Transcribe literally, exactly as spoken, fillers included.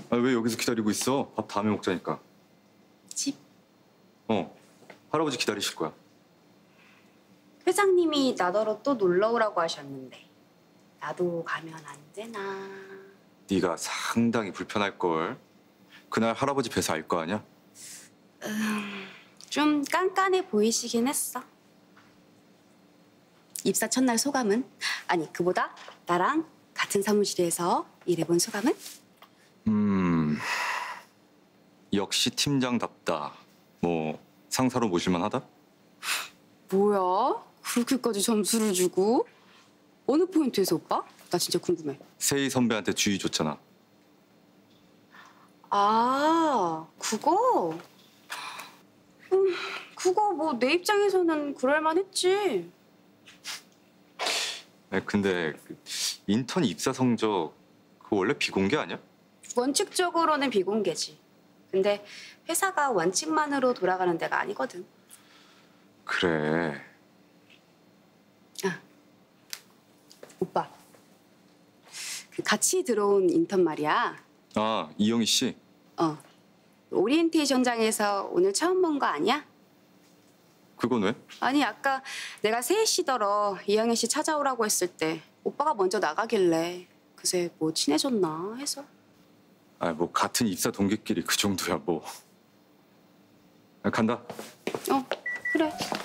아, 왜 여기서 기다리고 있어? 밥 다음에 먹자니까. 집? 어, 할아버지 기다리실 거야. 회장님이 나더러 또 놀러 오라고 하셨는데 나도 가면 안 되나? 네가 상당히 불편할 걸. 그날 할아버지 뵈서 알 거 아니야? 좀 깐깐해 보이시긴 했어. 입사 첫날 소감은? 아니, 그보다 나랑 같은 사무실에서 일해본 소감은? 음, 역시 팀장답다. 뭐 상사로 모실만 하다? 뭐야? 그렇게까지 점수를 주고? 어느 포인트에서 오빠? 나 진짜 궁금해. 세희 선배한테 주의 줬잖아. 아, 그거? 음, 그거 뭐 내 입장에서는 그럴만 했지. 아니, 근데 그 인턴 입사 성적 그거 원래 비공개 아니야? 원칙적으로는 비공개지. 근데 회사가 원칙만으로 돌아가는 데가 아니거든. 그래. 아, 오빠. 그 같이 들어온 인턴 말이야. 아, 이영희 씨. 어. 오리엔테이션장에서 오늘 처음 본 거 아니야? 그건 왜? 아니, 아까 내가 세희 씨더러 이영애 씨 찾아오라고 했을 때 오빠가 먼저 나가길래 그새 뭐 친해졌나 해서. 아, 뭐 같은 입사 동기끼리 그 정도야 뭐. 아, 간다. 어, 그래.